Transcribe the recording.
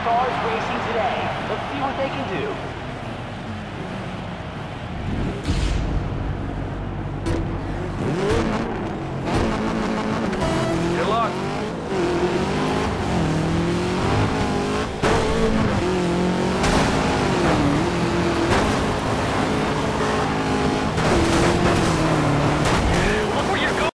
cars racing today. Let's see what they can do.